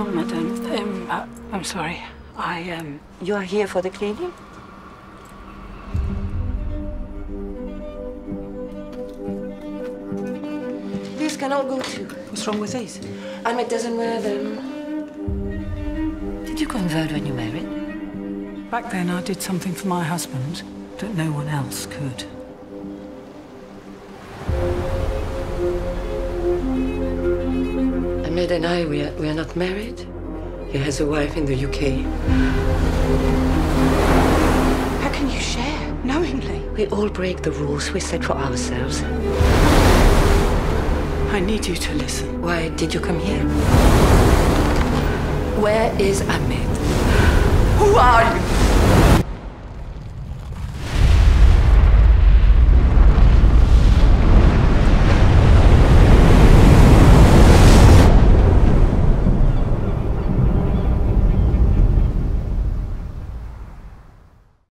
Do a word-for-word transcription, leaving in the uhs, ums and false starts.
madam. Um, uh, I'm sorry. I, um... You are here for the cleaning? These can all go too. What's wrong with these? Ahmed doesn't wear them. Did you convert when you married? Back then, I did something for my husband that no one else could. Ahmed and I, we are, we are not married. He has a wife in the U K. How can you share, knowingly? We all break the rules we set for ourselves. I need you to listen. Why did you come here? Where is Ahmed? Who are you?